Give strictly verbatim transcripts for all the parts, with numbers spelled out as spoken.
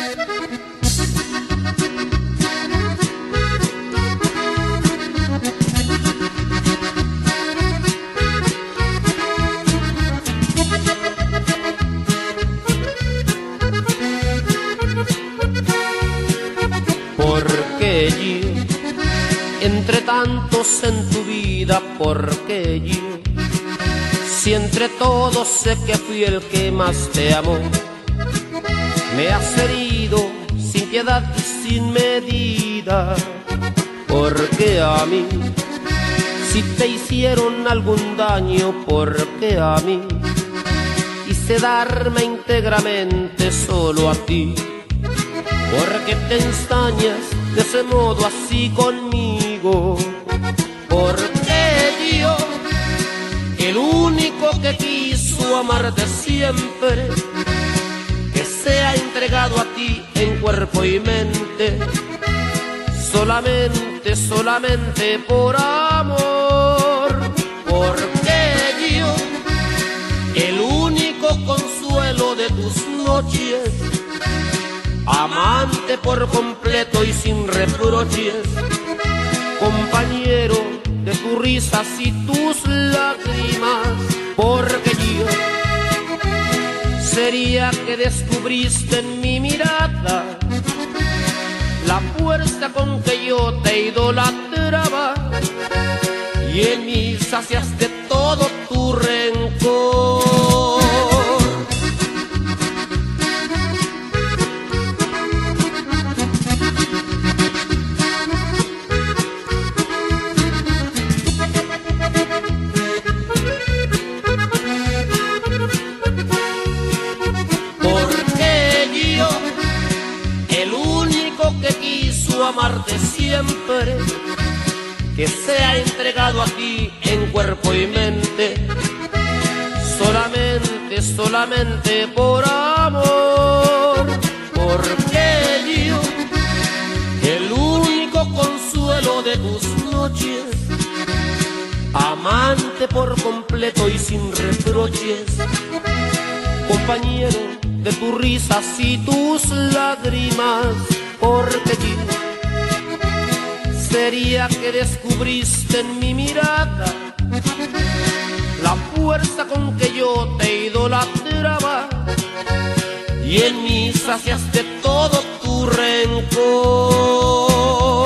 Porque yo, entre tantos en tu vida, porque yo, si entre todos sé que fui el que más te amó, me has herido sin piedad y sin medida. Porque a mí, si te hicieron algún daño, porque a mí quise darme íntegramente solo a ti. Porque te ensañas de ese modo así conmigo. Porque yo, el único que quiso amarte siempre, que se ha entregado a ti en cuerpo y mente, solamente, solamente por amor. Porque yo, el único consuelo de tus noches, amante por completo y sin reproches, compañero de tus risas y tus lágrimas. Porque yo sería que descubriste en mi mirada la fuerza con que yo te idolatraba, y en mí saciaste todo tu rencor. Amarte siempre, que se ha entregado a ti en cuerpo y mente, solamente, solamente por amor. Porque yo, el único consuelo de tus noches, amante por completo y sin reproches, compañero de tus risas y tus lágrimas. Porque yo sería que descubriste en mi mirada la fuerza con que yo te idolatraba, y en mí saciaste todo tu rencor.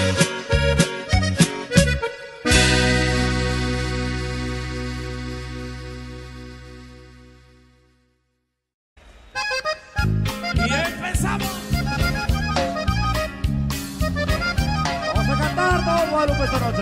Y empezamos. Guadalupe esta noche.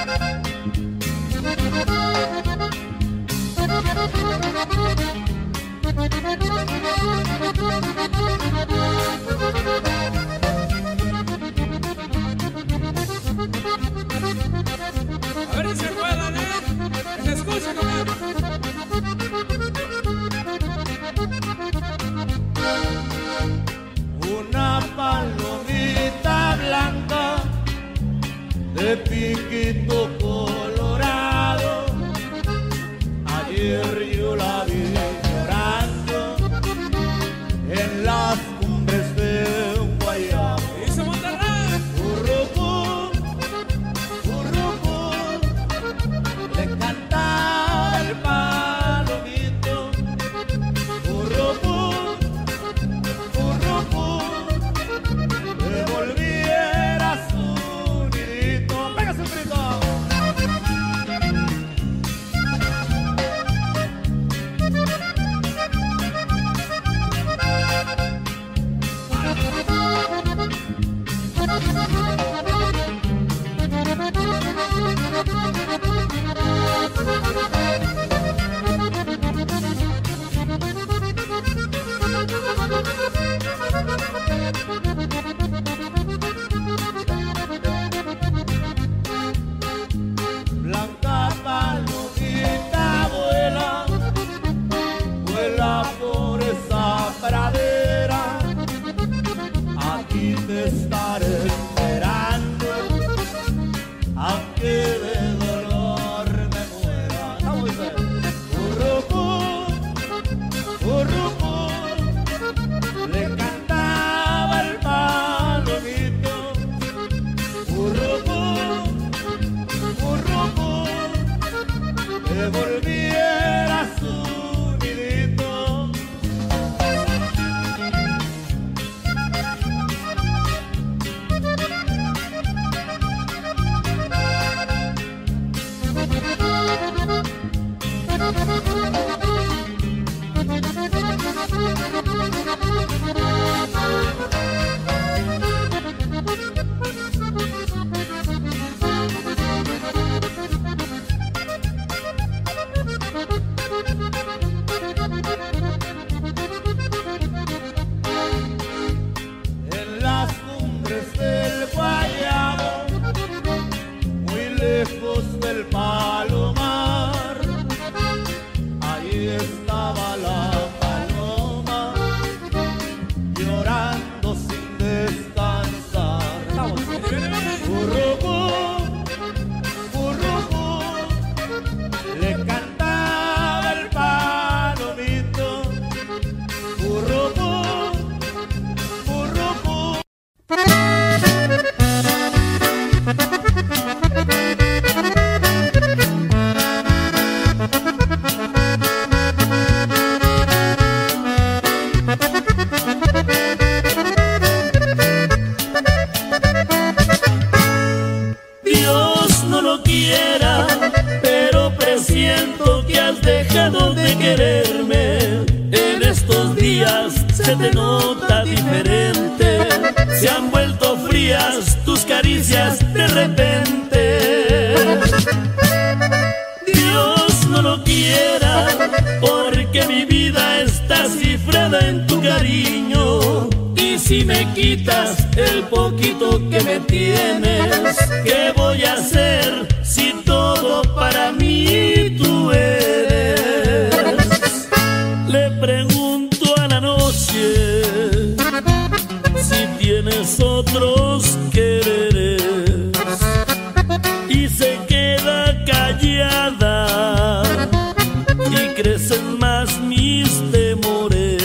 A ver si se puede, ¿eh? Que se escuche conmigo. Una palomita blanca de piquito colorado, ayer yo la vi llorando en las cumbres de un guayabo. ¡Eso, Monterrey! Currucú, currucú, le cantaba el palomito. Currucú, currucú, que volviera a su nidito. ¡Pégase un grito! nota diferente. Se han vuelto frías tus caricias de repente. Dios no lo quiera, porque mi vida está cifrada en tu cariño. Y si me quitas el poquito que me tienes, ¿qué voy a hacer si todo para mí tú eres? Le pregunto a la noche si tienes otros quereres, y se queda callada y crecen más mis temores.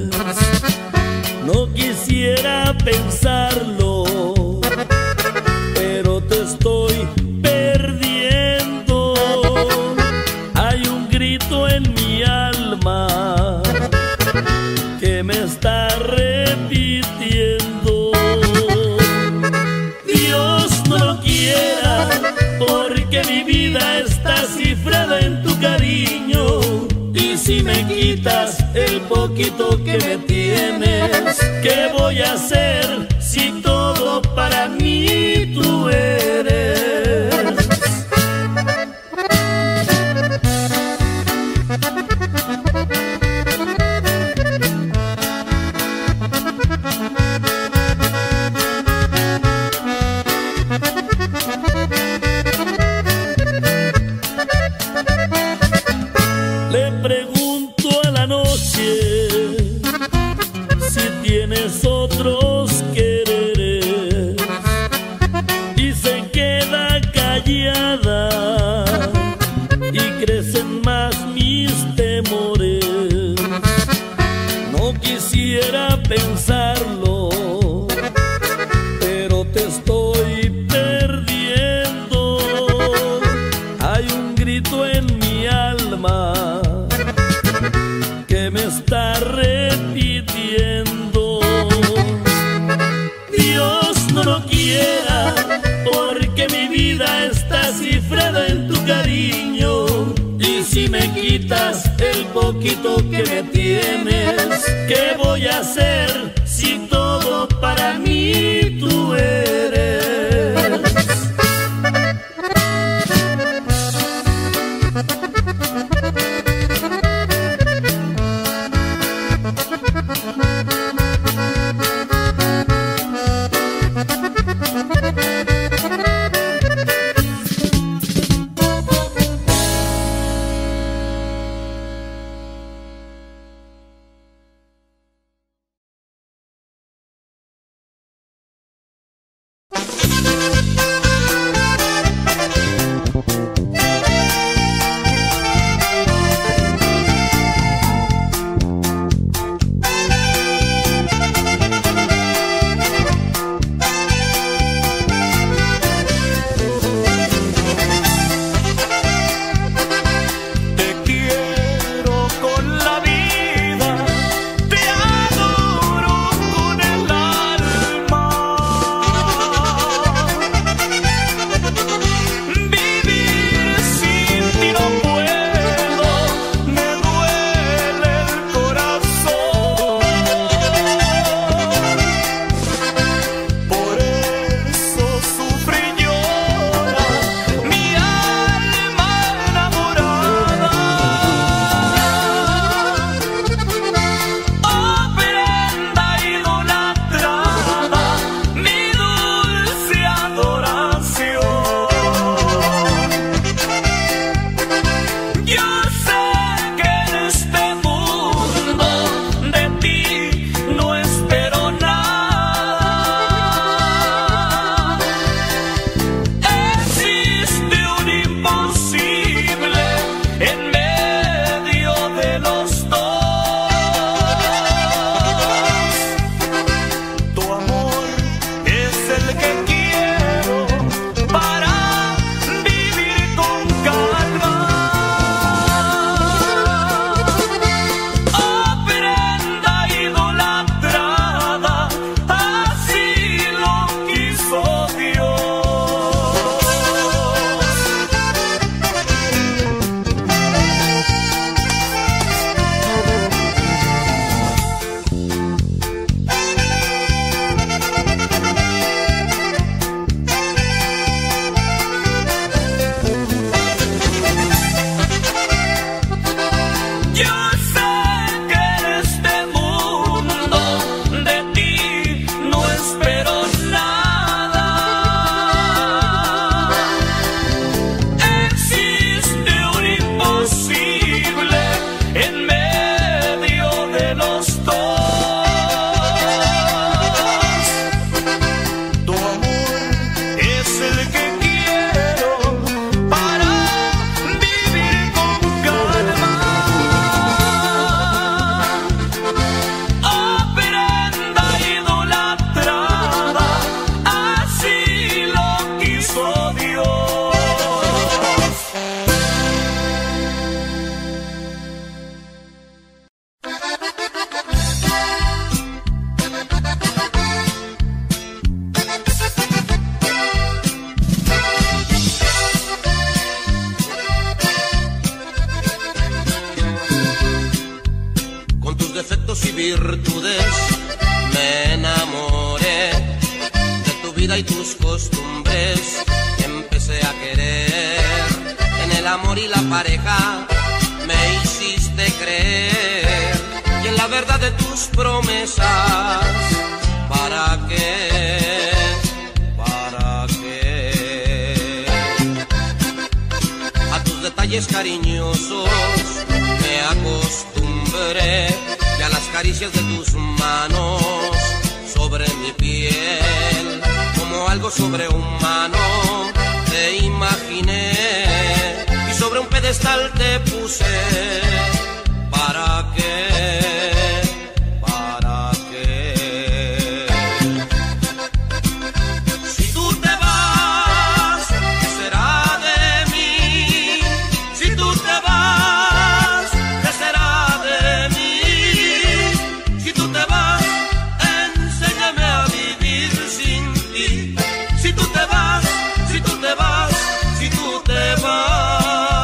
No quisiera pensarlo, pero te estoy perdiendo. Hay un grito en mi alma que me está repitiendo. Dios no lo quiera, porque mi vida está cifrada en tu cariño. Y si me quitas el poquito que me tienes, ¿qué voy a hacer si todo para mí tú eres? Le pregunto a la noche si tienes otros quereres, y se queda callada y crecen más mis temores. No quisiera pensarlo, pero te estoy perdiendo. Hay un grito en mi alma que me está repitiendo. Dios no lo quiera, porque mi vida está cifrada en tu cariño. Y si me quitas el poquito que me tienes, ¿qué voy a hacer si todo para mí tú eres? virtudes me enamoré, de tu vida y tus costumbres empecé a querer. En el amor y la pareja me hiciste creer, y en la verdad de tus promesas, ¿para qué? ¿Para qué? A tus detalles cariñosos me acostumbré, y a las caricias de tus manos sobre mi piel, como algo sobrehumano te imaginé, y sobre un pedestal te puse. ¿Para qué? ¿Para qué? Si tú te vas, ¿qué será de mí? Si tú te vas, ¿qué será de mí? Si tú te vas, enséñame a vivir sin ti. Si tú te vas, si tú te vas, si tú te vas.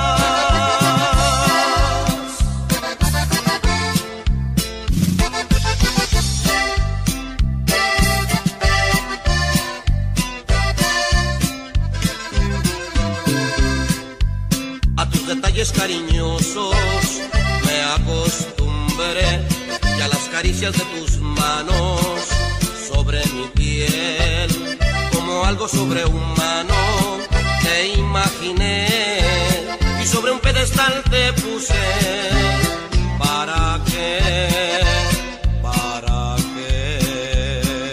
Detalles cariñosos me acostumbré, y a las caricias de tus manos sobre mi piel, como algo sobrehumano te imaginé, y sobre un pedestal te puse. ¿Para qué? ¿Para qué?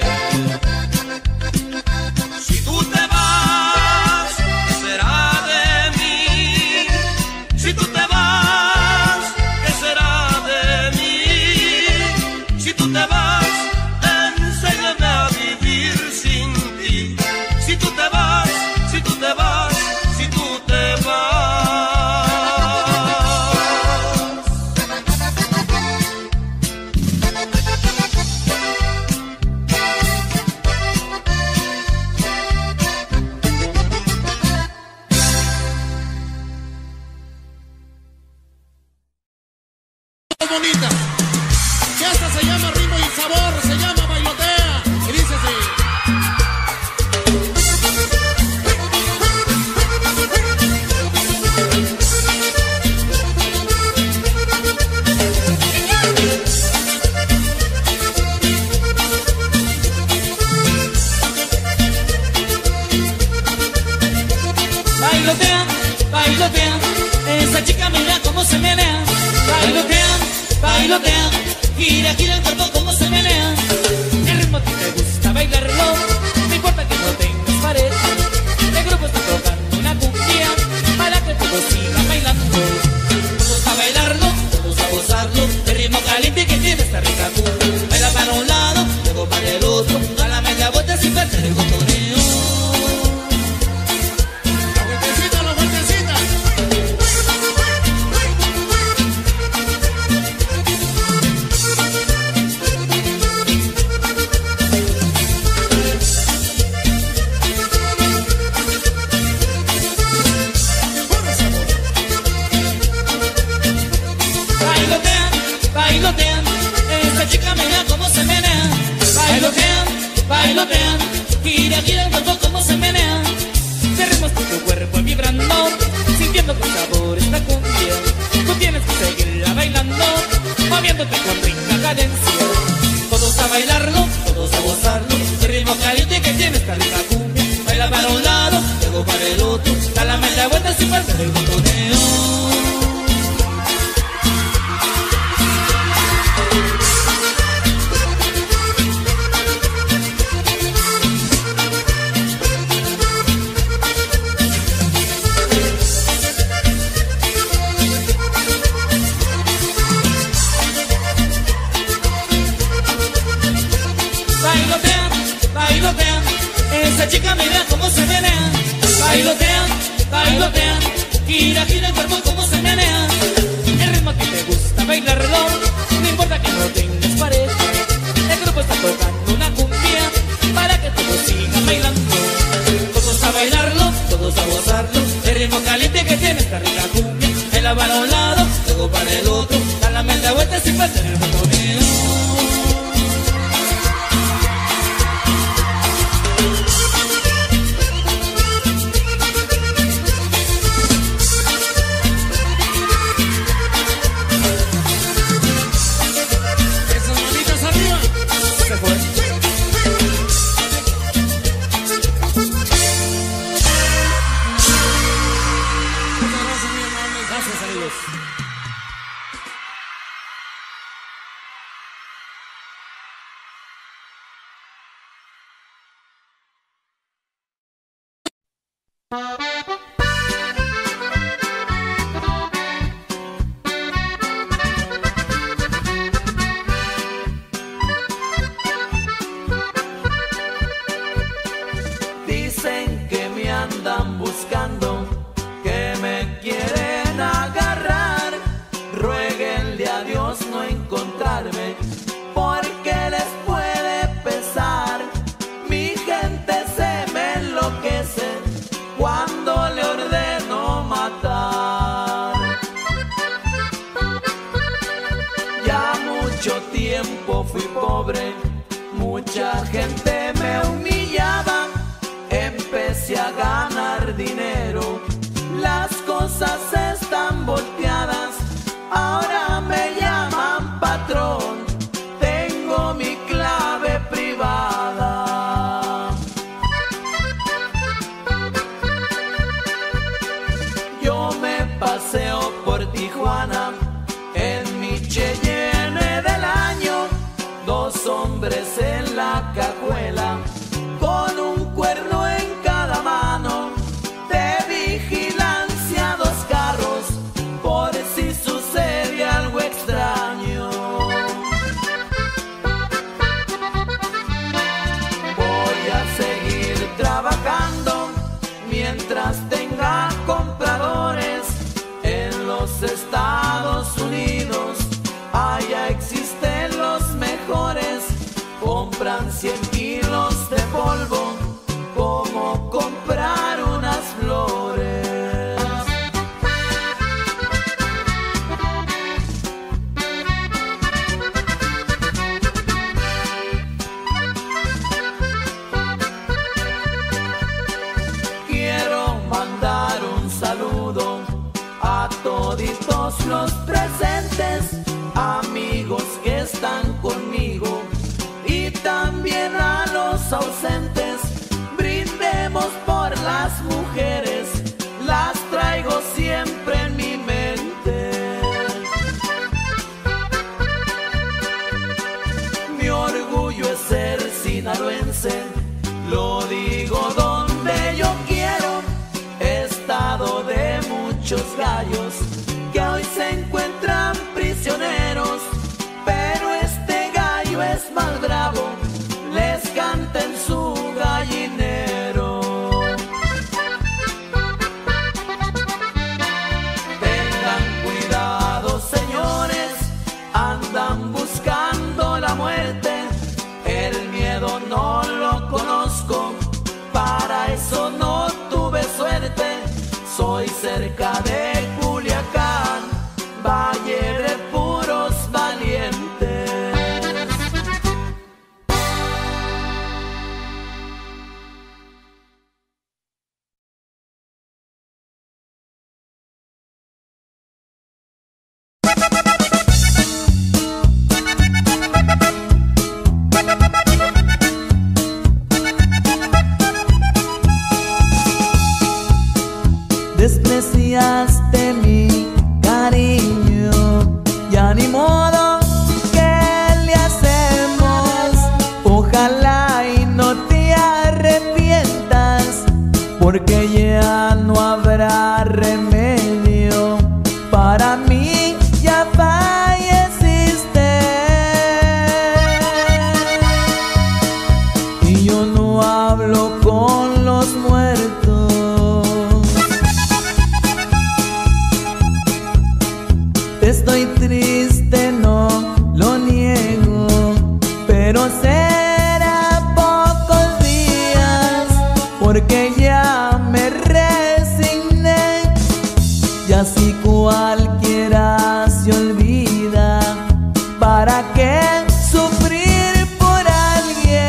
Si tú te vas, ¿qué será de mí? Si tú te vas, ¿qué será de mí? Si tú te vas, enséñame a vivir sin ti. Si tú te vas, si tú te vas, si tú te vas. Bonita, que esta se llama Ritmo y Sabor, se llama Bailotea, y dice así. Bailotea, bailotea, esa chica mira cómo se menea. Bailotea, bailotea, gira, gira el cuerpo como se menea. El ritmo a ti te gusta bailarlo, no importa que no tengas pareja. El grupo está tocando una cumbia para que todos sigan bailando. Todos a bailarlo, todos a gozarlo, el ritmo caliente que tiene esta rica cumbia. Baila para un lado, luego para el otro, da la media vuelta sin perder el botoneo. La vueltecita, la vueltecita. Bailotean, bailotean, esta chica mira cómo se menea. Bailotean, bailotean, gira, gira el cuerpo como se menea. Te ritmo tu cuerpo vibrando, sintiendo con sabor esta cumbia. Tú tienes que seguirla bailando, moviéndote con rica cadencia. Todos a bailarlo, todos a gozarlo, el ritmo caliente que tiene esta rica cumbia. Baila para un lado, luego para el otro, da la media vuelta sin perder el botoneo. Bailotean, bailotean, esa chica mira cómo se menea. Bailotean, bailotean, gira, gira el cuerpo como se menea. El ritmo a ti te gusta bailarlo, no importa que no tengas pareja. El grupo está tocando una cumbia para que todos sigan bailando. Todos a bailarlo, todos a gozarlo, el ritmo caliente que tiene esta rica cumbia. Baila para un lado, luego para el otro, da la media vuelta sin perder el botoneo. mucha gente me humillaba, empecé a ganar dinero. Las cosas están volteadas, ahora me llaman patrón. Tengo mi clave privada. Yo me paseo por Tijuana en mi Cheyenne del año. Dos hombres en la cajuela con un cuerno en cada mano. De vigilancia dos carros por si sucede algo extraño. Voy a seguir trabajando mientras tenga compradores en los Estados Unidos. Allá existen los mejores, compran cien kilos de polvo como comprar unas flores. Quiero mandar un saludo a toditos los presentes, amigos que están conmigo, y también a los ausentes. Brindemos por las mujeres, las traigo siempre en mi mente. Mi orgullo es ser sinaloense, lo digo donde yo quiero. Estado de muchos gallos que hoy se encuentran prisioneros, pero este gallo es más bravo, les canta en su gallinero. Tengan cuidado, señores, andan buscando la muerte. El miedo no lo conozco, para eso no tuve suerte. Soy cerca de Culiacán, valle de puros valientes. Despreciaste mi cariño, ya ni modo, ¿qué le hacemos? Ojalá y no te arrepientas, porque ya no habrá remedio. Para mí ya falleciste y yo no hablo con los muertos. Estoy triste, no lo niego, pero será pocos días, porque ya me resigné. Y así cualquiera se olvida, ¿para qué sufrir por alguien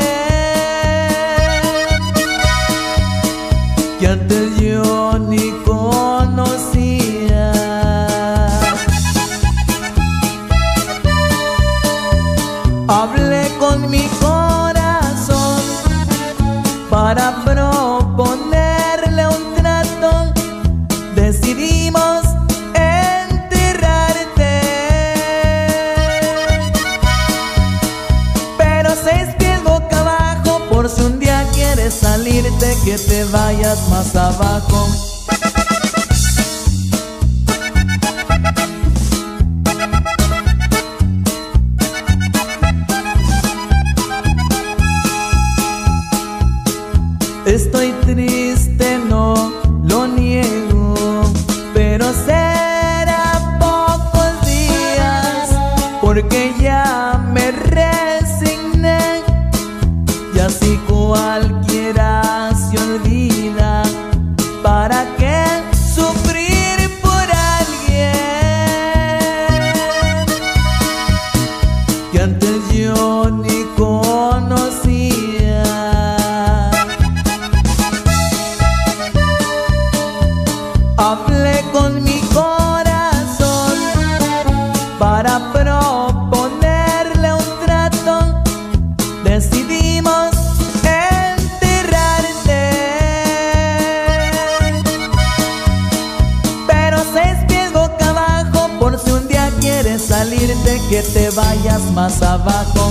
que antes yo ni conocía? Hablé con mi corazón para proponerle un trato. Decidimos enterrarte, pero seis pies boca abajo, por si un día quieres salirte, que te vayas más abajo. Estoy triste, no lo niego, pero será pocos días, porque ya me resigné. Y así cualquiera se olvida, ¿para decidimos enterrarte. Pero seis pies boca abajo, por si un día quieres salirte, que te vayas más abajo.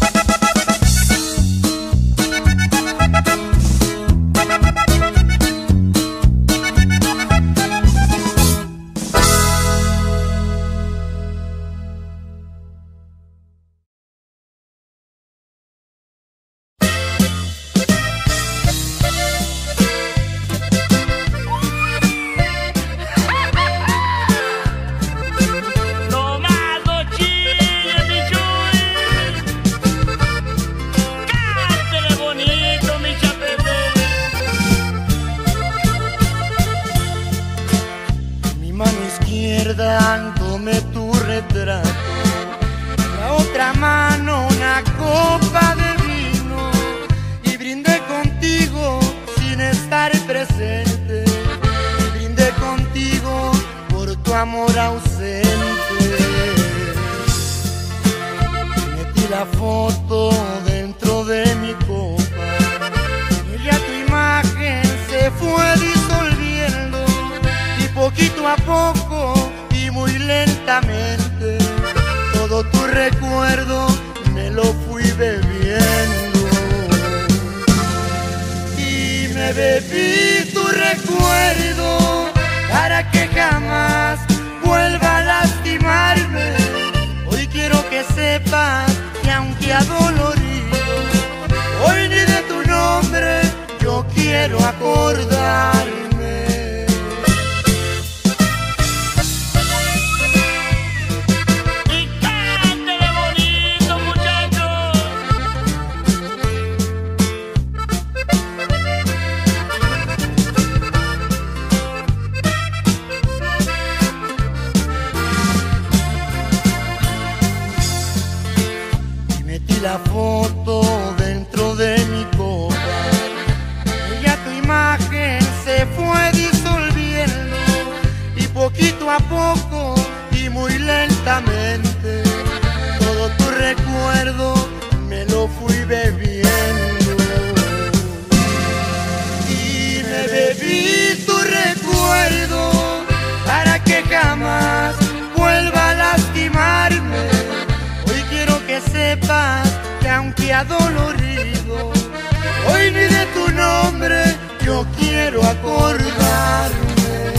Dándome tu retrato, la otra mano una copa de vino, y brindé contigo sin estar presente, y brindé contigo por tu amor ausente. Metí la foto dentro de mi copa y ya tu imagen se fue disolviendo, y poquito a poco y muy lentamente todo tu recuerdo me lo fui bebiendo. Y me bebí tu recuerdo para que jamás vuelva a lastimarme. Hoy quiero que sepas que aunque adolorido, hoy ni de tu nombre yo quiero acordarme. La foto dentro de mi copa y ya tu imagen se fue disolviendo, y poquito a poco y muy lentamente todo tu recuerdo me lo fui bebiendo. Y me bebí tu recuerdo para que jamás vuelva a lastimarme. Hoy quiero que sepas que aunque adolorido, hoy ni de tu nombre yo quiero acordarme.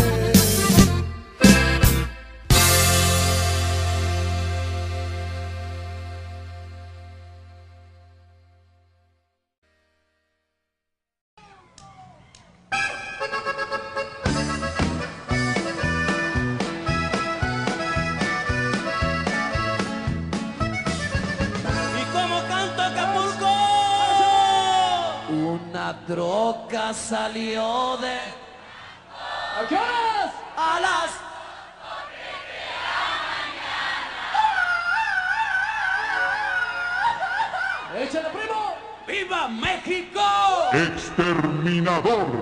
Una troca salió de... ¿A qué horas? A las... ¡Échale, primo! ¡Viva México! Exterminador.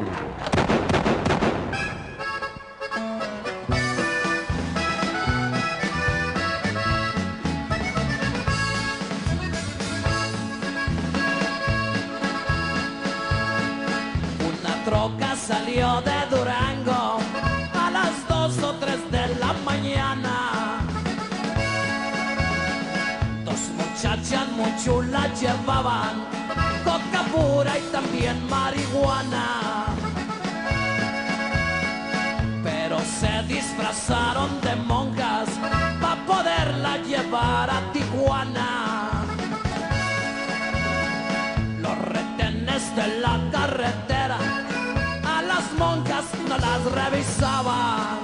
Troca salió de Durango a las dos o tres de la mañana. Dos muchachas muy chulas llevaban coca pura y también marihuana, pero se disfrazaron de monjas para poderla llevar a Tijuana. Los retenes de la carretera las monjas no las revisaban.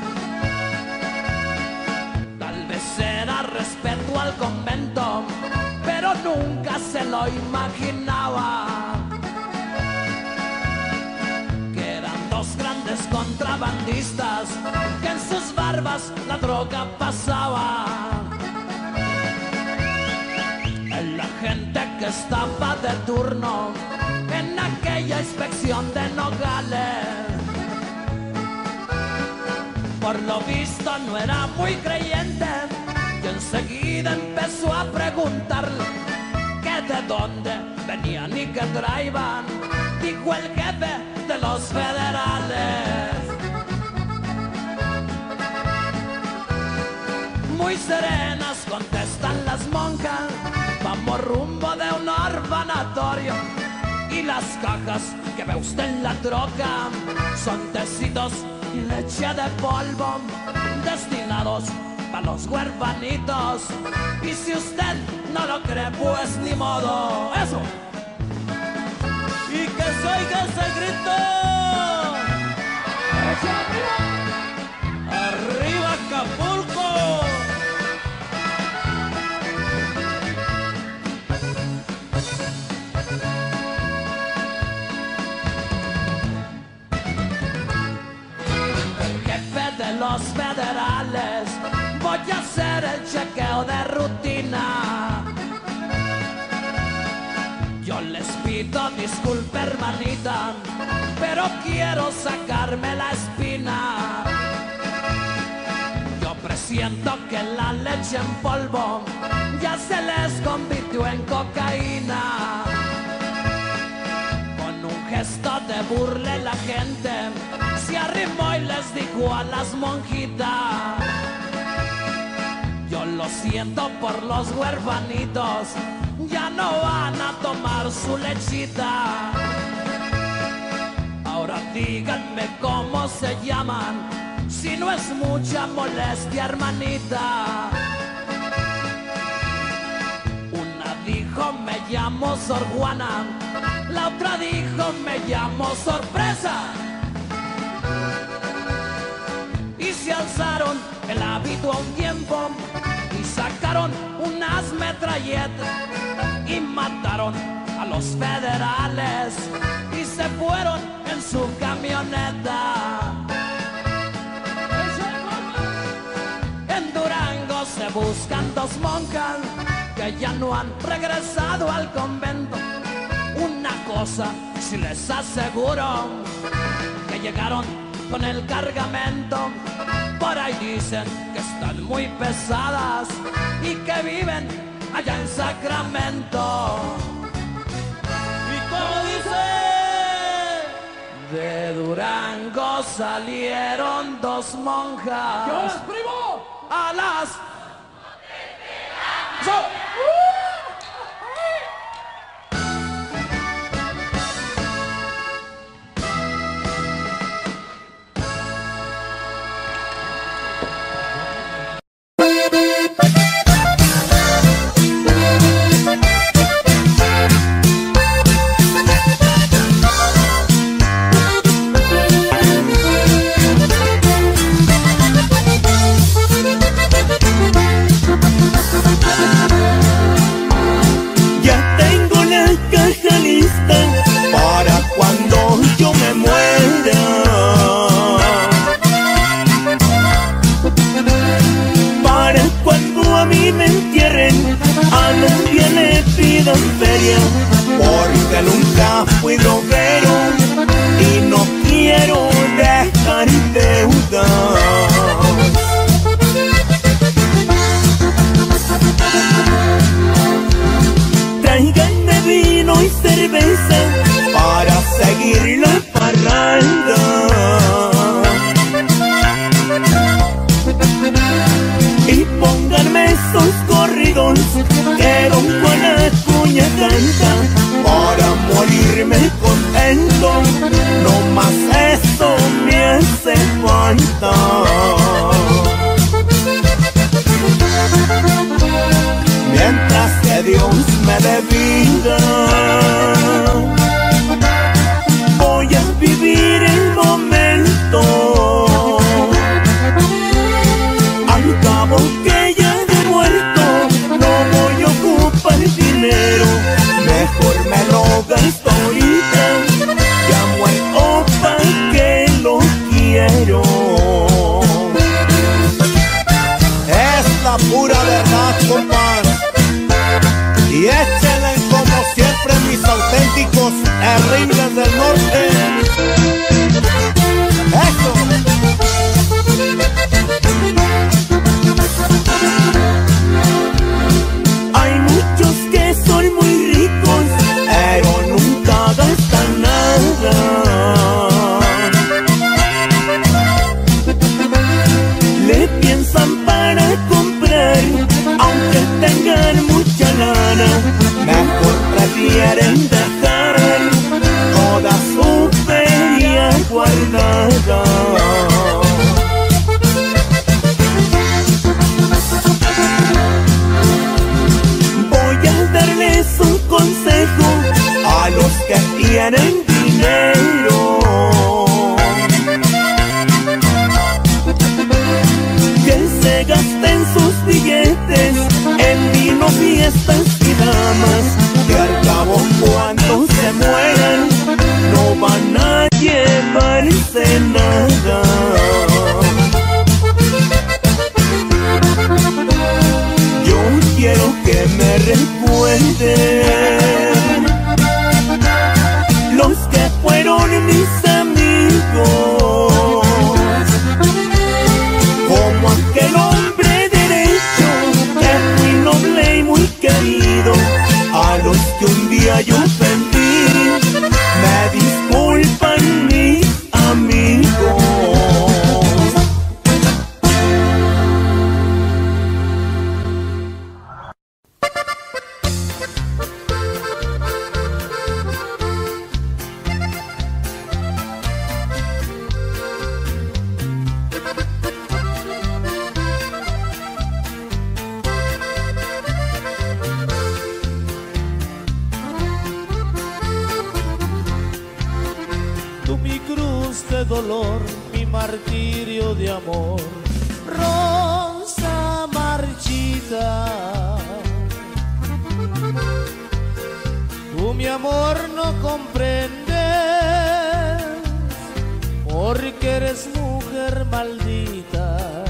Tal vez era respeto al convento, pero nunca se lo imaginaba, que eran dos grandes contrabandistas que en sus barbas la droga pasaba. El agente que estaba de turno en aquella inspección de Nogales, por lo visto no era muy creyente, y enseguida empezó a preguntarle qué de dónde venían y que traían, dijo el jefe de los federales. Muy serenas contestan las monjas, vamos rumbo de un orfanatorio. Y las cajas que ve usted en la troca son tecitos y leche de polvo destinados para los huerfanitos. Y si usted no lo cree, pues ni modo. ¡Eso! Y que se oiga ese grito. ¡Arriba Acapulco! Los federales, voy a hacer el chequeo de rutina. Yo les pido disculpa, hermanita, pero quiero sacarme la espina. Yo presiento que la leche en polvo ya se les convirtió en cocaína. Con un gesto de burla la gente se arrimó y les dijo a las monjitas: yo lo siento por los huerfanitos, ya no van a tomar su lechita. Ahora díganme cómo se llaman, si no es mucha molestia, hermanita. Una dijo me llamo Sor Juana, la otra dijo me llamo Sorpresa. Y se alzaron el hábito a un tiempo y sacaron unas metralletas y mataron a los federales y se fueron en su camioneta. En Durango se buscan dos monjas que ya no han regresado al convento. Una cosa sí les aseguro, que llegaron con el cargamento. Por ahí dicen que están muy pesadas y que viven allá en Sacramento. Y como dice, de Durango salieron dos monjas. ¡Yo las primo! A las... ¡So! Porque nunca fui droguero y no quiero dejar deuda. Tráiganme vino y cerveza para seguir la parranda. Y pónganme esos corridos que Don Juan Acuña canta, para morirme contento, no más eso me hace falta. Mientras que Dios me dé vida, voy a vivir el momento. Al cabo que ya de muerto no voy a ocupar dinero, mejor me lo gasto ahorita, ya muerto pa' que lo quiero. Es la pura verdad, compadre, y échenle como siempre mis auténticos herringles del norte. Eso. Hay muchos que son muy ricos tienen dinero, que se gasten sus billetes en vino, fiestas y damas, que al cabo cuando se mueran no van a llevarse nada. Yo quiero que me recuerden los que fueron mis amigos, como aquel hombre derecho que fui noble y muy querido, a los que un día yo ofendí, me disculpan mis amigos. Dolor, mi martirio de amor, rosa marchita. Tú mi amor no comprendes, porque eres mujer maldita.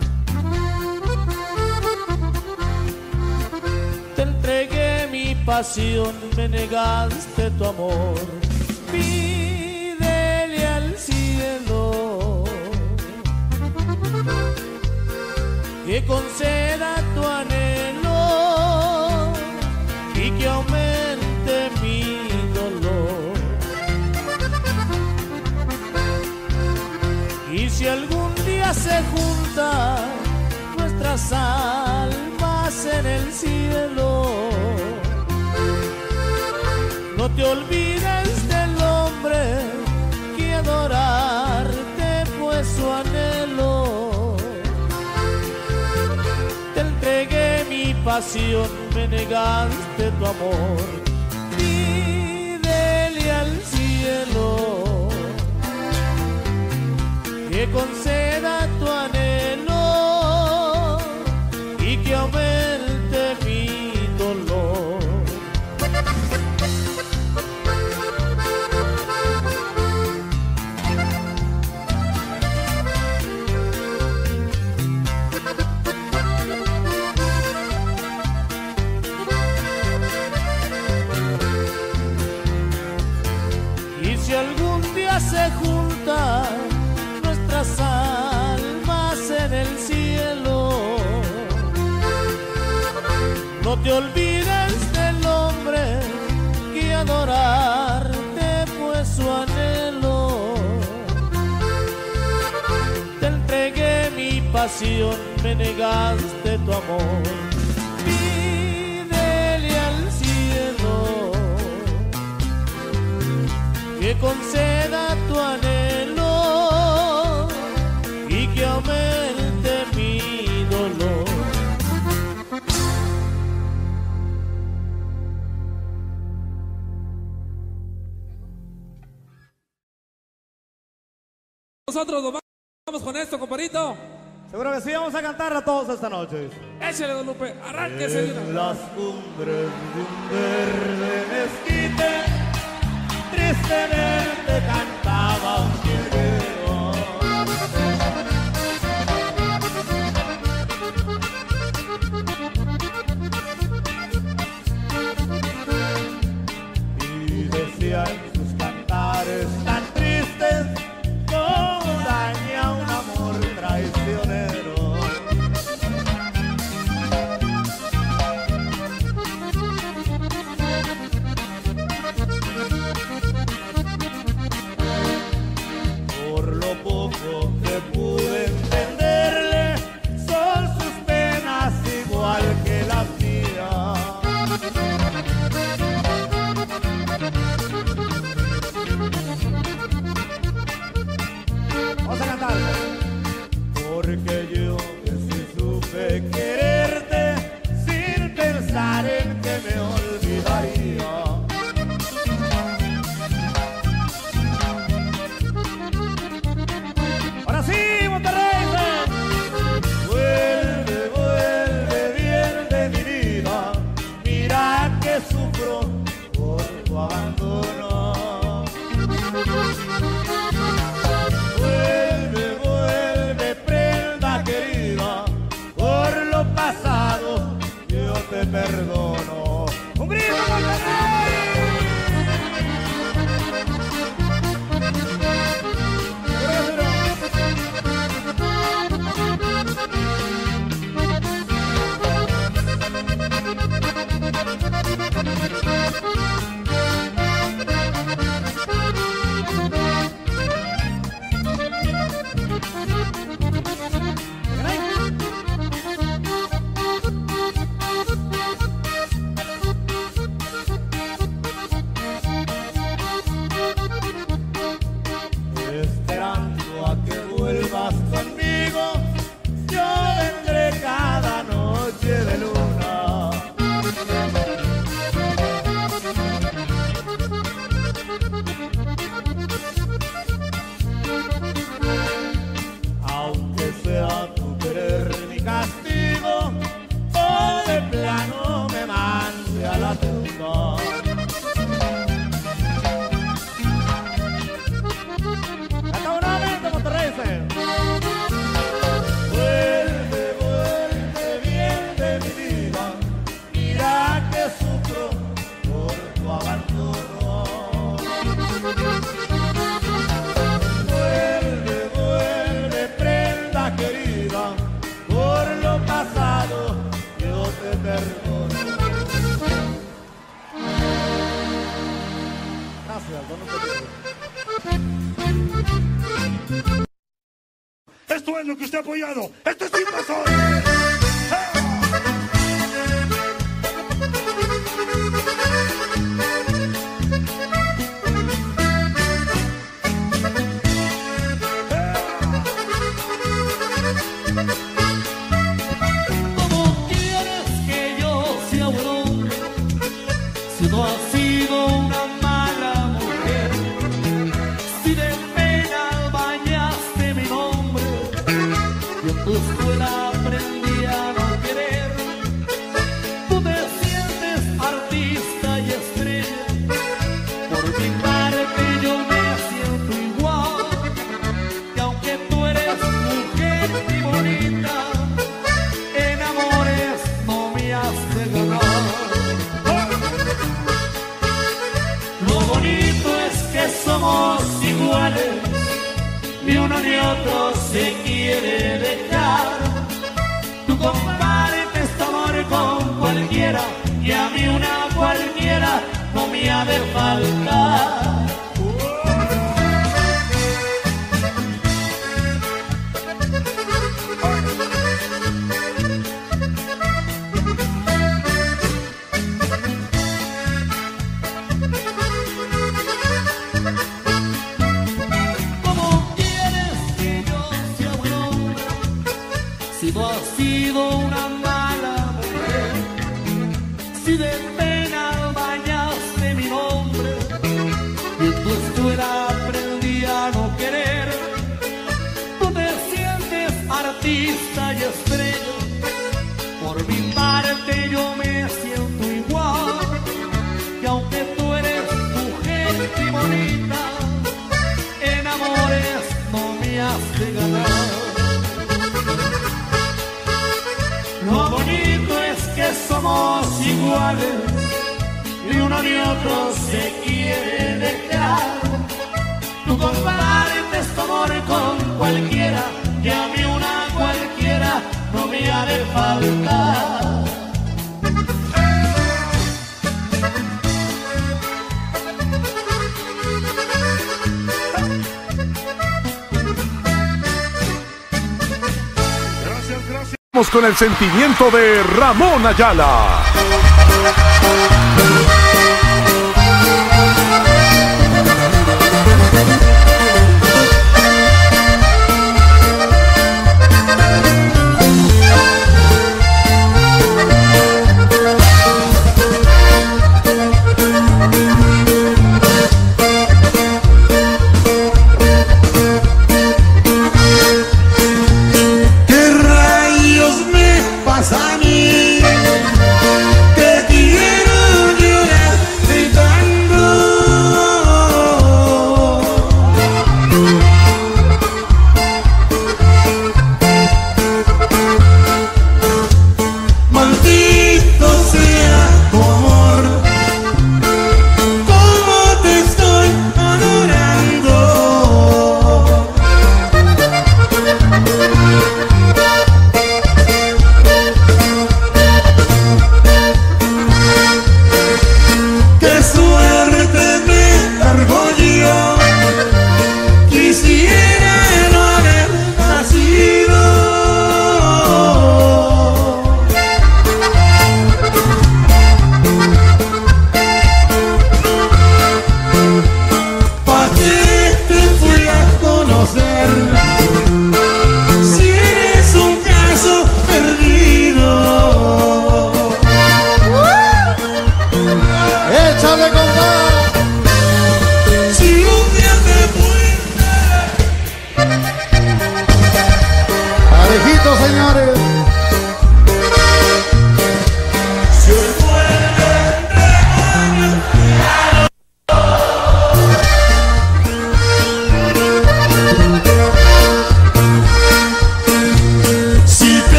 Te entregué mi pasión, me negaste tu amor. Cielo, que conceda tu anhelo y que aumente mi dolor. Y si algún día se juntan nuestras almas en el cielo, no te olvides del hombre que adorarte fue su anhelo. Te entregué mi pasión, me negaste tu amor. Pídele al cielo que conceda tu anhelo y que aumente mi dolor. Si algún día se juntan nuestras almas en el cielo, no te olvides del hombre que adorarte fue su anhelo. Te entregué mi pasión, me negaste tu amor. Pídele al cielo que conceda tu anhelo y que aumente mi dolor. Nosotros nos vamos con esto, compadrito. Seguro que sí, vamos a cantarla todos esta noche. Échale, don Lupe, arránquese. En las cumbres de un verde mezquite, tristemente cantaba un guerrero. Y decía en sus cantares tan tristes cómo daña un amor traicionero. Que pude entenderle, son sus penas igual que las mías. Esto es lo que usted ha apoyado. Esto es Invasores. ¿Cómo quieres que yo sea un hombre si no has sido una mala mujer? Si de pena bañaste mi nombre y en tu escuela aprendí a no querer. Tú te sientes artista y estrella, por mi parte yo me siento igual. Y aunque tú eres mujer y bonita, en amores no me has de ganar. Lo bonito es que somos iguales, ni uno ni otro se quiere dejar. Tú compartes tu amor con cualquiera, y a mí una cualquiera no me ha de faltar. ¿Cómo quieres que yo sea buen hombre si tú has sido una mala mujer? Si de pena bañaste mi nombre y en tu escuela aprendí a no querer. Tú te sientes artista y estrella, por mi parte yo me siento igual. Y aunque tú eres mujer y bonita, en amores no me has de ganar. Lo bonito es que somos iguales, ni uno ni otro se quiere dejar. Tú compartes tu amor con cualquiera, y a mí una cualquiera no me ha de faltar. Gracias, gracias. Vamos con el sentimiento de Ramón Ayala. ¿Qué rayos me pasa a mí? Que quiero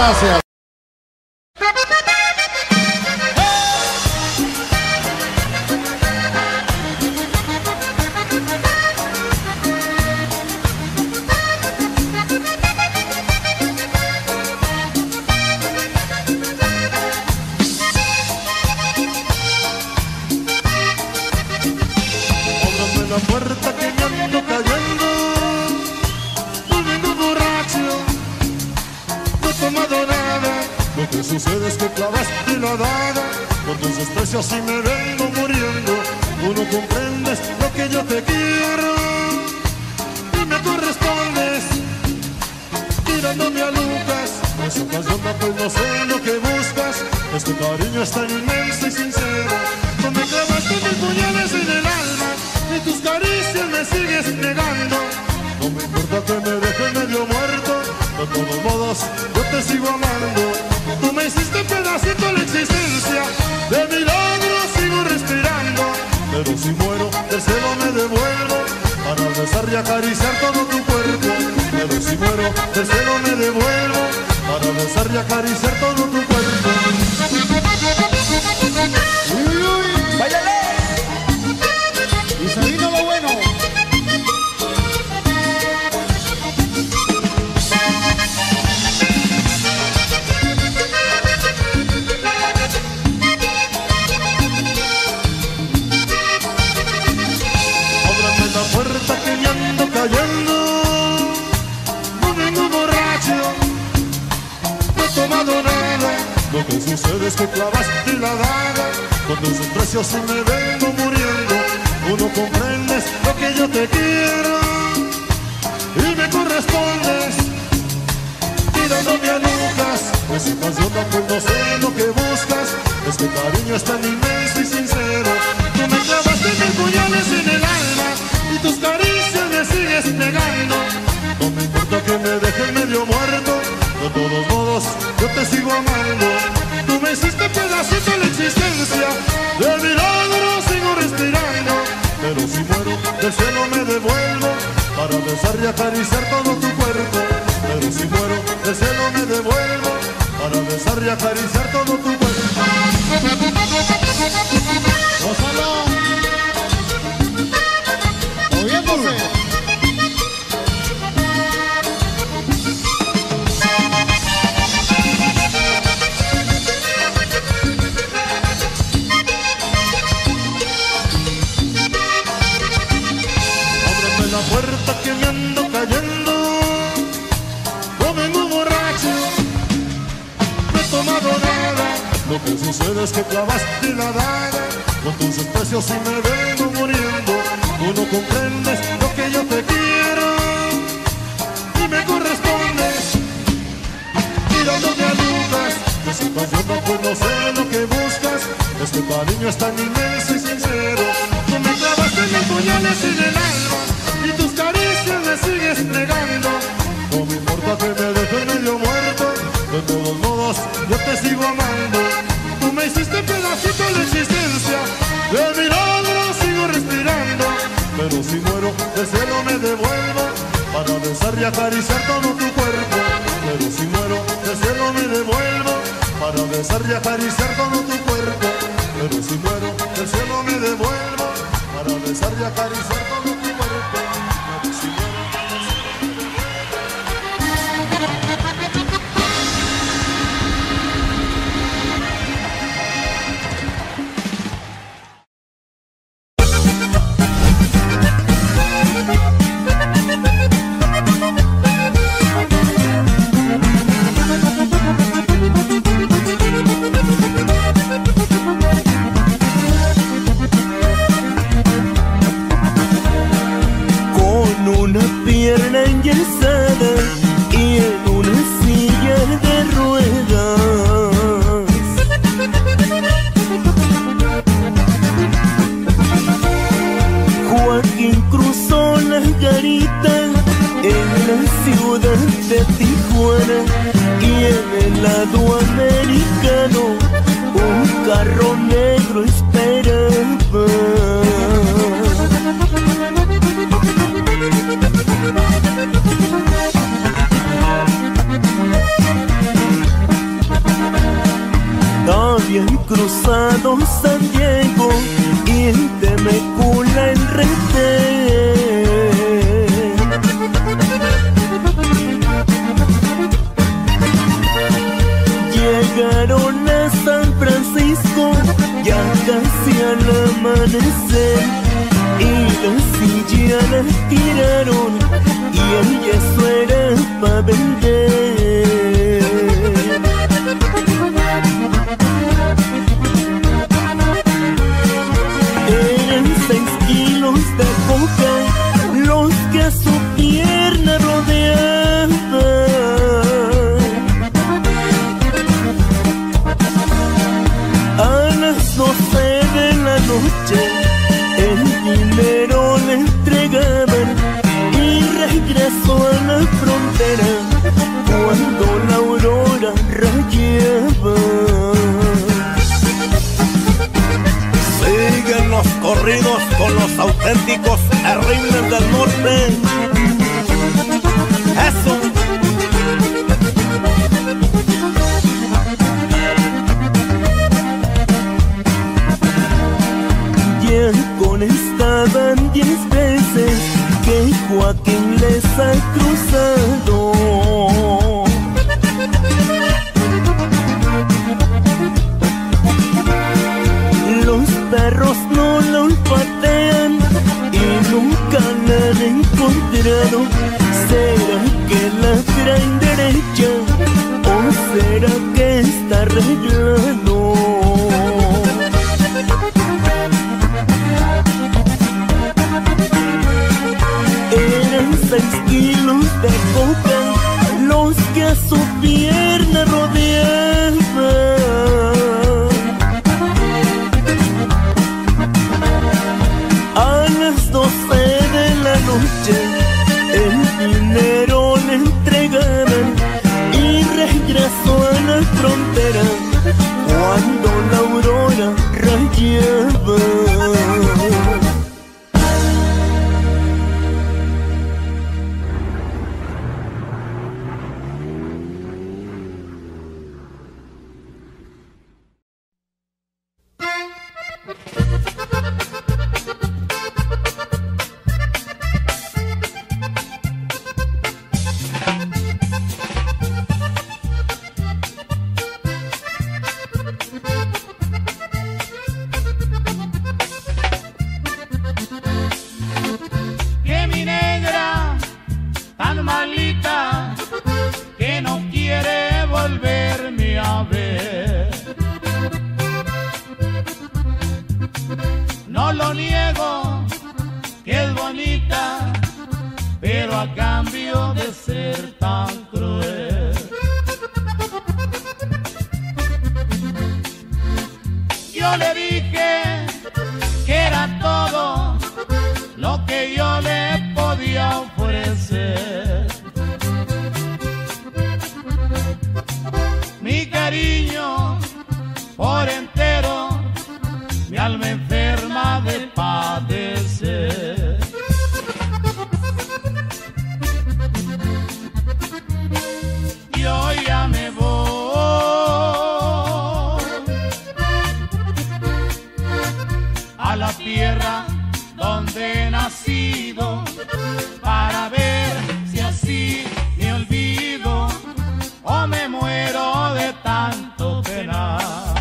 gracias. La puerta que me ando cayendo, no vengo borracho, no he tomado nada. Lo que sucede es que clavaste la daga con tus desprecios y me vengo muriendo. Tú no comprendes lo que yo te quiero y me correspondes tirándome a Lucas. Esa ocasión pues no sé lo que buscas, este cariño es tan inmenso y sincero. Tú me clavaste mil puñales en el alma y tus caricias me sigues negando. No me importa que me dejes medio muerto, de todos modos yo te sigo amando. Tú me hiciste pedacito la existencia, de milagro sigo respirando. Pero si muero del cielo me devuelvo para besar y acariciar todo tu cuerpo. Pero si muero del cielo me devuelvo para besar y acariciar todo tu cuerpo. Uy, uy, uy. ¡Váyale! Y se vino lo bueno. Ábrame la puerta que me ando cayendo, no vengo borracho, no he tomado nada. Lo que sucede es que clavaste la daga con tus desprecios y me vengo muriendo. Tú no comprendes lo que yo te quiero y me correspondes tirándome a Lucas. Esa canción pues no sé lo que buscas, este cariño es tan inmenso y sincero. Tú me clavaste mil puñales en el alma y tus caricias me sigues negando. No me importa que me dejes medio muerto, de todos modos yo te sigo amando. Tú me hiciste pedacito la existencia, de milagro sigo respirando. Pero si muero del cielo me devuelvo para besar y acariciar todo tu cuerpo. Pero si muero del cielo me devuelvo para besar y acariciar todo tu cuerpo. Gózalo. Moviéndose. Ábreme la puerta que me ando cayendo, no vengo borracho, no he tomado nada. Lo que sucede es que clavaste la daga con tus desprecios y me vengo muriendo. Tú no comprendes lo que yo te quiero y me correspondes tirándome a Lucas. Esa pasión pues no sé lo que buscas, este cariño es tan inmenso y sincero. Tú me clavaste mil puñales en el alma y tus caricias me sigues negando. No me importa que me dejes medio muerto, de todos modos yo te sigo amando. Tú me hiciste pedacito la existencia, de milagro sigo respirando. Pero si muero del cielo me devuelvo para besar y acariciar todo tu cuerpo. Pero si muero del cielo me devuelvo para besar y acariciar todo tu cuerpo. Pero si muero del cielo me devuelvo para besar y acariciar todo tu cuerpo. Pero si muero del cielo me devuelvo. cruzado San Diego y en Temecula el retén. Llegaron a San Francisco ya casi al amanecer y la silla la tiraron y el yeso era pa' vender. Eran seis kilos de coca los que a su pierna rodeaban. A las doce de la noche el dinero le entregaban y regresó a la frontera cuando la aurora rayaba. Siguen los corridos con los auténticos terribles del norte. Eso. Ya conestaban diez veces que Joaquín les ha cruzado. Los perros no lo olfatean y nunca la han encontrado. ¿Será que la traen derecha o será que está arreglado? Eran seis kilos de coca los que a su pierna rodeaban. A las doce de la noche el dinero le entregaban y regresó a la frontera cuando la aurora rayaba. Que mi negra tan malita que no quiere volverme a ver. No lo niego que es bonita, pero a cambio de ser tan cruel. Yo le dije que era todo lo que yo le podía ofrecer. Mi cariño por entero, mi alma enferma de padecer. Yo ya me voy a la tierra donde he nacido para ver si así me olvido o me muero de tanto penar.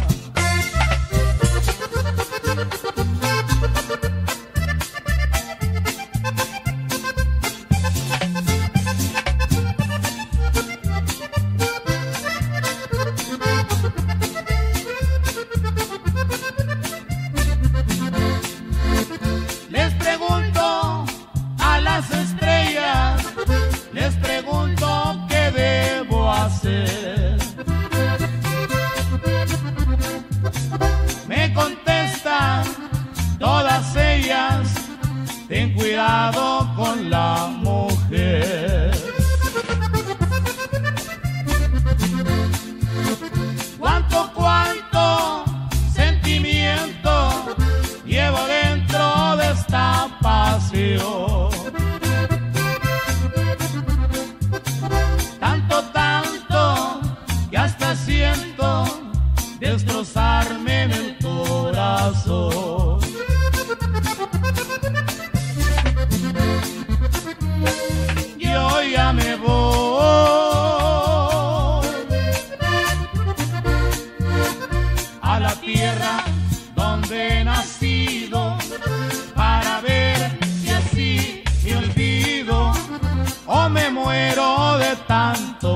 Les pregunto a las estrellas, les pregunto qué debo hacer. Me contestan todas ellas, ten cuidado con la mujer. Cuánto, cuánto sentimiento llevo dentro de esta pasión. Tanto, tanto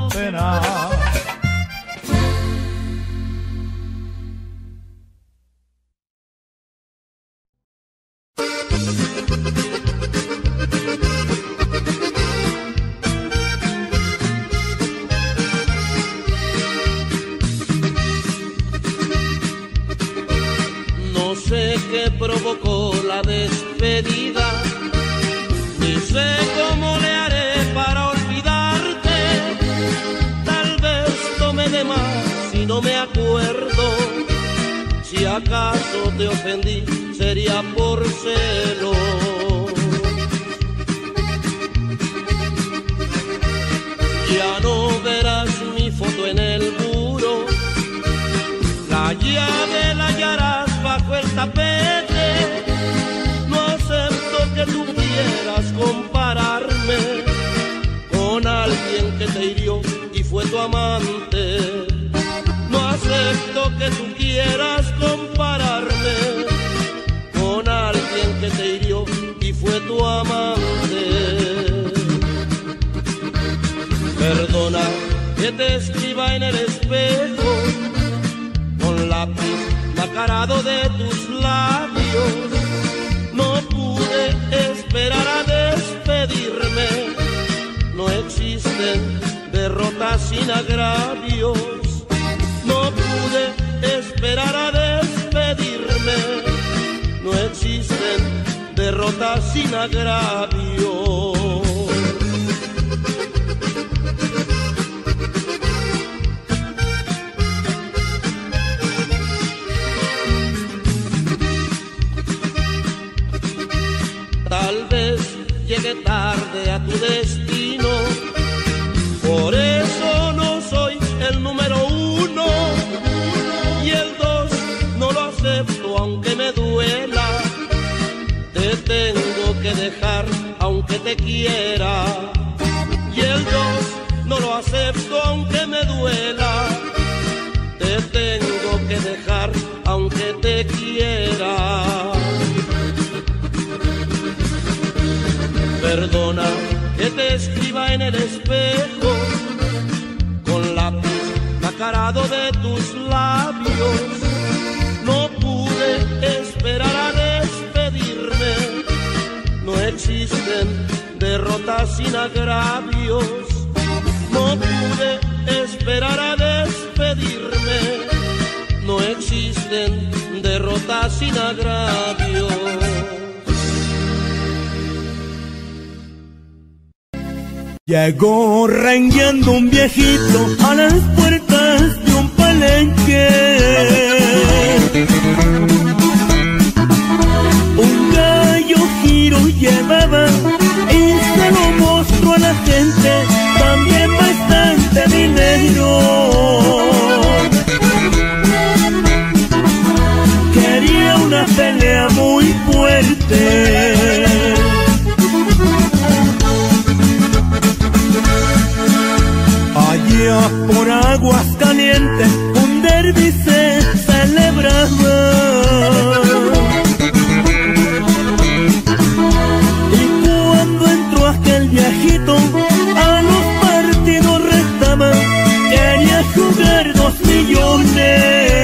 pena. No sé qué provocó la despedida, ni sé cómo le haré para olvidarte. Tal vez tome de más y no me acuerdo. Si acaso te ofendí, sería por celo. Ya no verás mi foto en el muro, la llave la hallarás bajo el tapete. No acepto que tú quieras compararme con alguien que te hirió y fue tu amante. No acepto que tú quieras compararme con alguien que te hirió y fue tu amante. Perdona que te escriba en el espejo con lápiz nacarado de tus labios. No pude esperar a despedirme. No existen derrotas sin agravios. No pude esperar a despedirme. No existen derrotas sin agravios. Tal vez llegue tarde a tu destino, por eso no soy el número uno, y el dos no lo acepto aunque me duela. Te tengo que dejar aunque te quiera, y el dos no lo acepto aunque me duela. Te tengo que dejar aunque te quiera. Perdona que te escriba en el espejo con lápiz nacarado de tus labios. No pude esperar a despedirme. No existen derrotas sin agravios. No pude esperar a despedirme. No existen derrotas sin agravios. Llegó rengueando un viejito a las puertas de un palenque. Un gallo giro llevaba y se lo mostró a la gente, también bastante dinero. Quería una pelea muy fuerte. Allá por Aguas Calientes un derbi se celebraba, y cuando entró aquel viejito a los partidos restaba, quería jugar dos millones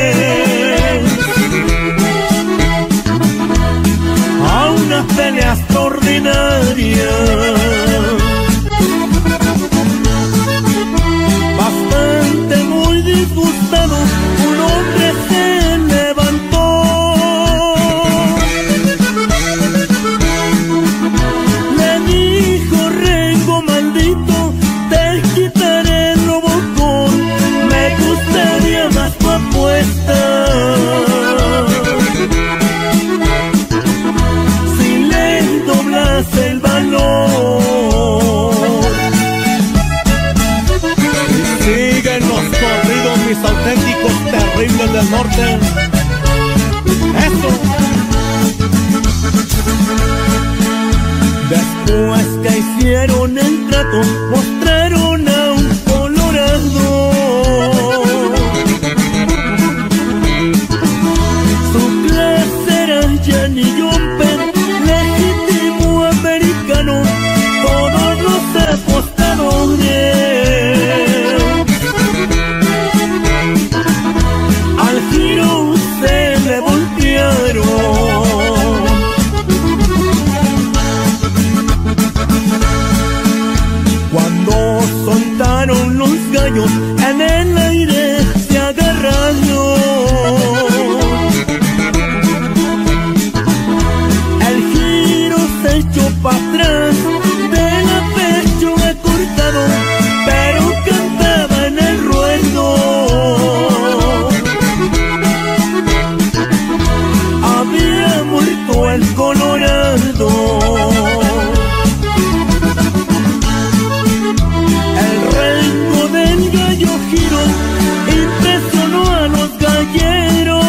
a una pelea extraordinaria. Disgustado, un hombre se levantó, le dijo: Rengo maldito, te quitaré el robocón, me gustaría más tu apuesta. Si le doblas el valor. Siguen los corridos, mis auténticos terribles del norte. Eso. Después que hicieron el trato, mostraron a un colorado. Su clase era Johnny Jumper, legítimo americano, todos los apostadores. manos en el aire se agarraron. El giro se echó para atrás, de la pecho he cortado, pero cantaba en el ruedo. Había muerto el Colorado. El rengo del gallo giro impresionó a los galleros,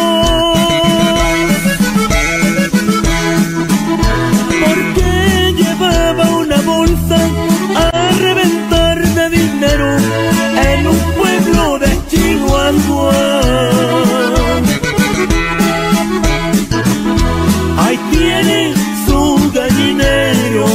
porque llevaba una bolsa a reventar de dinero en un pueblo de Chihuahua. Ahí tiene su gallinero.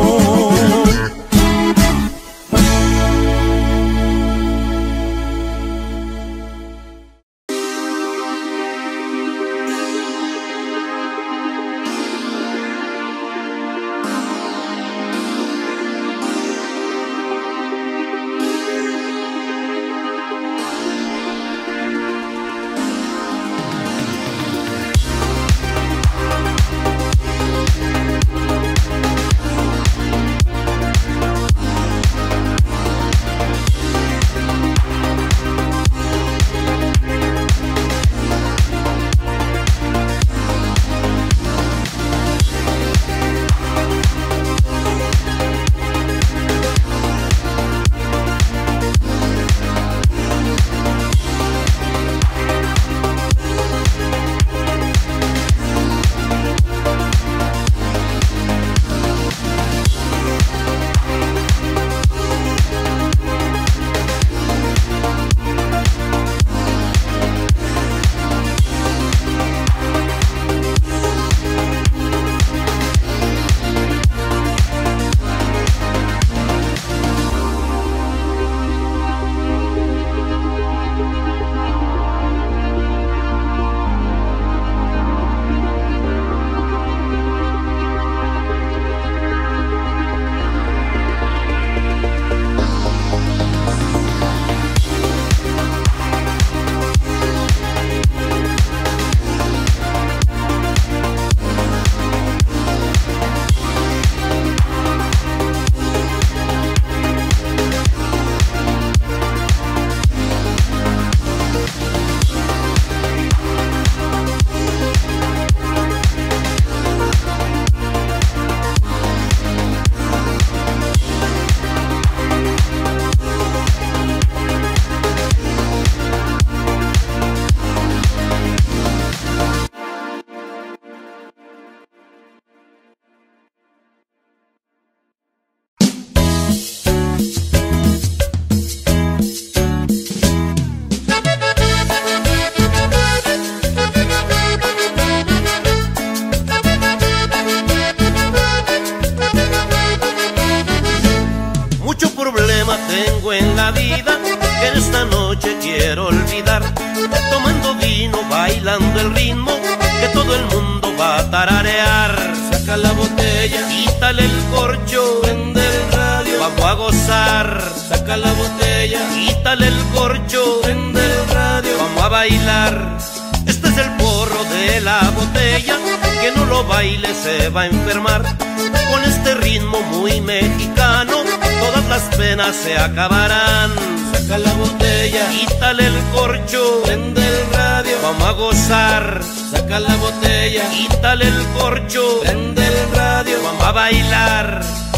bailando el ritmo que todo el mundo va a tararear. Saca la botella, quítale el corcho, prende el radio, vamos a gozar. Saca la botella, quítale el corcho, prende el radio, vamos a bailar. Este es el porro de la botella, que no lo baile se va a enfermar. Con este ritmo muy mexicano, todas las penas se acabarán. Saca la botella, quítale el corcho, prende el radio, vamos a gozar. Saca la botella, quítale el corcho, prende el radio, vamos a bailar.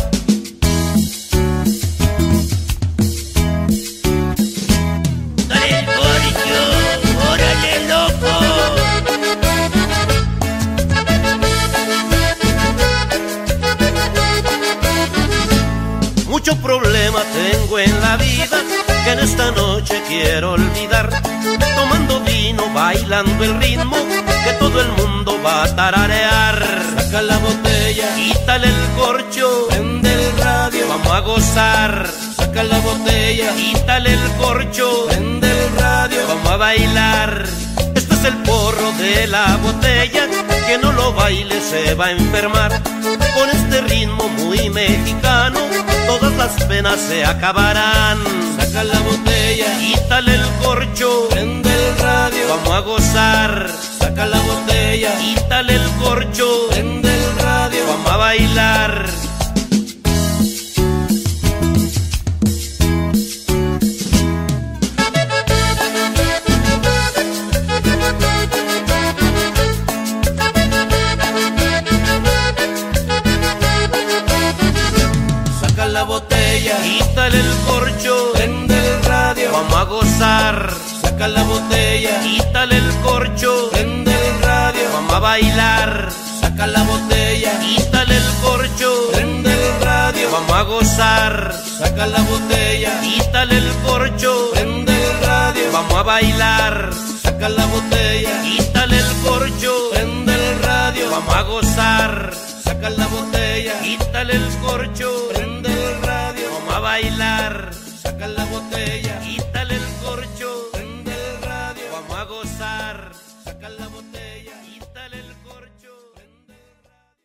Dale el corcho, órale loco. Muchos problemas tengo en la vida que en esta noche quiero olvidar. Tomando vino, bailando el ritmo que todo el mundo va a tararear. Saca la botella, quítale el corcho, prende el radio, vamos a gozar. Saca la botella, quítale el corcho, prende el radio, vamos a bailar. Este es el porro de la botella, que no lo baile se va a enfermar. Con este ritmo muy mexicano, todas las penas se acabarán. Saca la botella, botella, quítale el corcho, prende el radio, vamos a gozar. Saca la botella, quítale el corcho, prende el radio, vamos a bailar. Saca la botella, quítale el corcho, prende el radio, vamos a gozar. Saca la botella, quítale el corcho, prende el radio, vamos a bailar. Saca la botella, quítale el corcho, prende el radio, vamos a gozar. Saca la botella, quítale el corcho, prende el radio, vamos a bailar. Saca la botella, quítale el corcho, prende el radio, vamos a gozar. Saca la botella, quítale el corcho, prende el radio, vamos a bailar. Saca la botella, quítale el corcho, prende el radio, vamos a gozar. Saca la botella, quítale el corcho, prende el radio.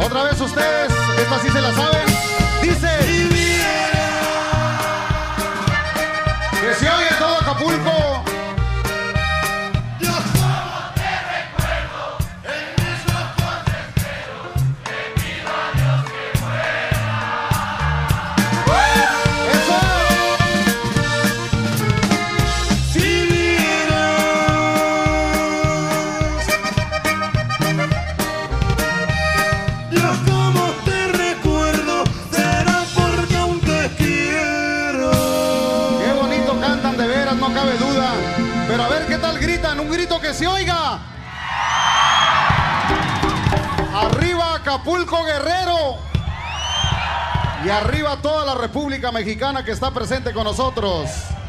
Otra vez ustedes, esta sí se la saben. Dice: que se oye todo Acapulco. Pero a ver qué tal gritan, un grito que se oiga. Arriba Acapulco, Guerrero. Y arriba toda la República Mexicana que está presente con nosotros.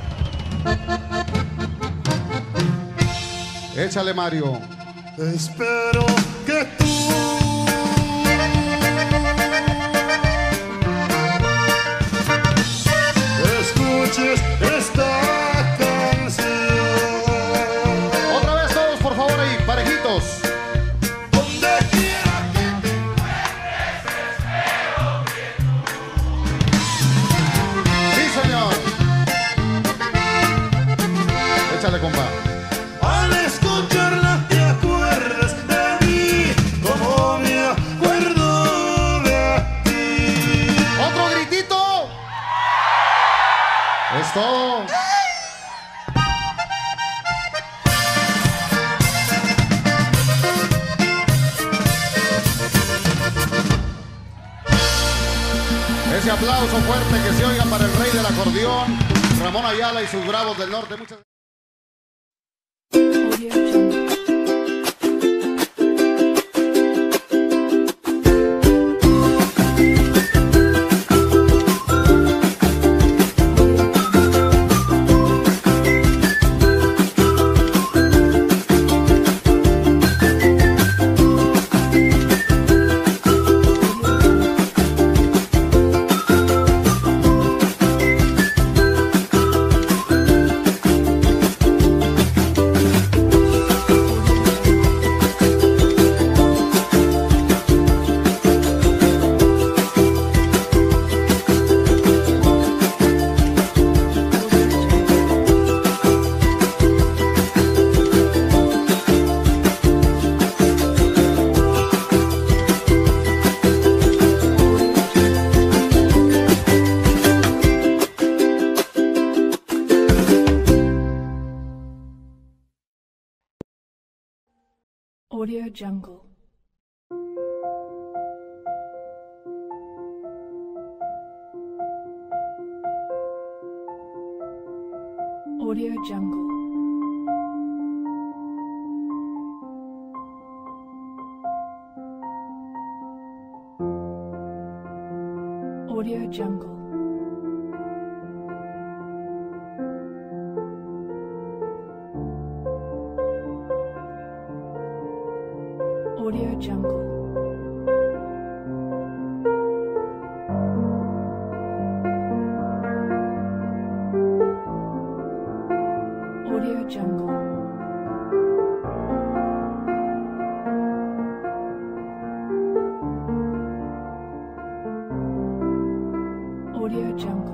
Échale, Mario. Espero que tú escuches esta compa. Al escucharla te acuerdas de mí, como me acuerdo de ti. Otro gritito. Es todo. Ese aplauso fuerte que se oiga para el rey del acordeón, Ramón Ayala y sus Bravos del Norte. Muchas gracias. Audio Jungle. Audio Jungle. Audio Jungle. Audio Jungle. Audio Jungle. Audio Jungle.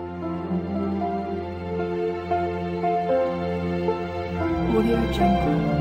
Audio Jungle.